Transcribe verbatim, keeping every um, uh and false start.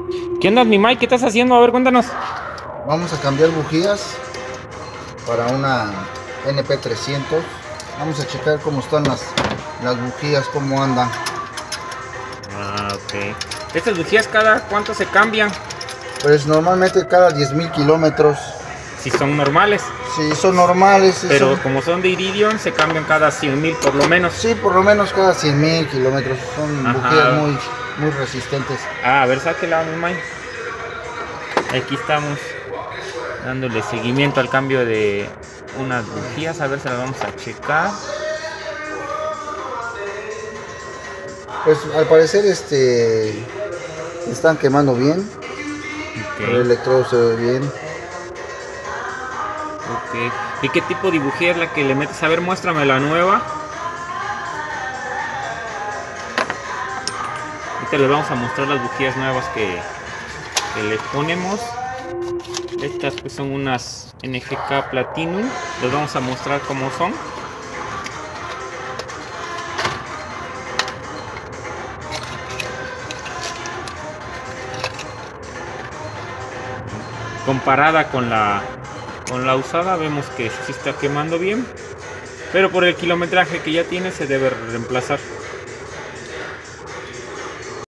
¿Qué onda, mi Mike? ¿Qué estás haciendo? A ver, cuéntanos. Vamos a cambiar bujías para una N P trescientos. Vamos a checar cómo están las, las bujías, cómo andan. Ah, ok. ¿Estas bujías cada cuánto se cambian? Pues normalmente cada diez mil kilómetros. Si son normales. Si son normales. Pero son... como son de Iridium, se cambian cada cien mil por lo menos. Sí, por lo menos cada cien mil kilómetros. Son Ajá. bujías muy, muy resistentes. Ah, a ver, sáquela, mi Mike. Aquí estamos dándole seguimiento al cambio de unas bujías. A ver si las vamos a checar. Pues al parecer este están quemando bien. Okay. El electrodo se ve bien. Ok. ¿Y qué tipo de bujía es la que le metes? A ver, muéstrame la nueva. Ahorita les vamos a mostrar las bujías nuevas que, que le ponemos. Estas pues son unas N G K Platinum. Les vamos a mostrar cómo son. Comparada con la con la usada, vemos que sí está quemando bien, pero por el kilometraje que ya tiene se debe reemplazar.